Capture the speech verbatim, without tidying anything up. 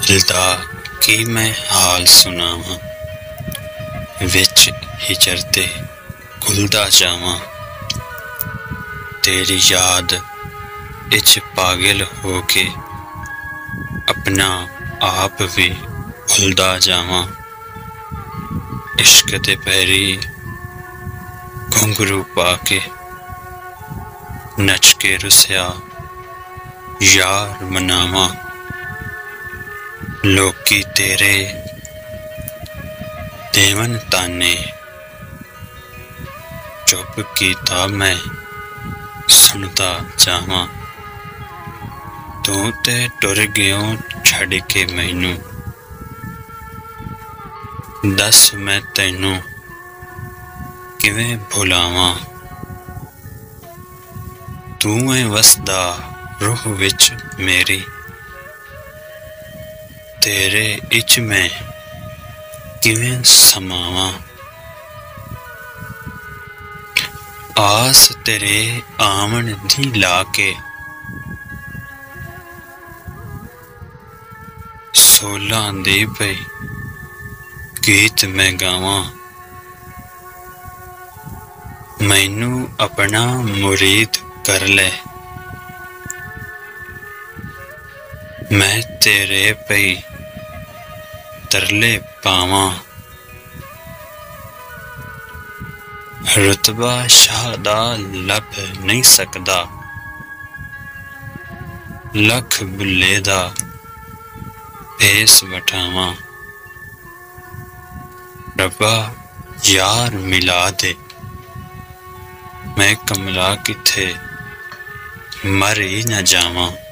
दिल दा की मैं हाल सुनावां, विच हिजरते घुलदा जावां। तेरी याद इच पागल होके अपना आप भी भुलदा जावां। इश्क दे पैरी घुंघरू पाके नच के रुसिया यार मनावां। लोकी तेरे देवन ताने चुप कीता मैं सुनता जावां। तू ते टुर गयो छड़ के मैनू, दस मैं तैनू किवें भुलावां। तू है वसदा रूह विच मेरी, तेरे इच मैं किवें समावां। आस तेरे आवन दी लाके सोलां दे पे गीत मैं गावां। मैनू अपना मुरीद कर ले, मैं तेरे पे तरले पावां। रुतबा शाहदा लभ नहीं सकदा, लख बुल्ले दा भेस वठावां। रब्बा यार मिला दे, मैं कमला किथे मर ही न जावां।